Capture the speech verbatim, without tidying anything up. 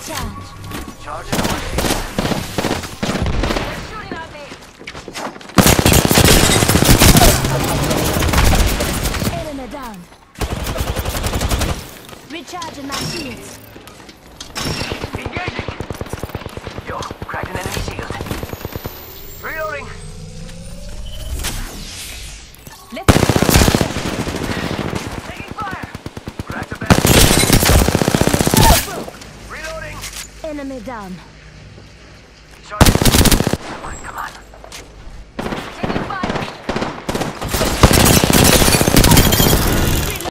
Recharge. Charging on my feet. They're shooting at me. Enemy down. Recharging my shields. Engaging! Yo, cracked an enemy shield. Reloading! Let's Taking fire! Cracked a bad. Reloading! Enemy down. Charging. Come on, come on.